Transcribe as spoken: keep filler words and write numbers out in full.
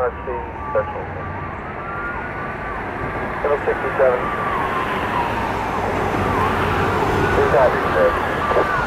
R C Central. Level sixty-seven. Three copy, sir.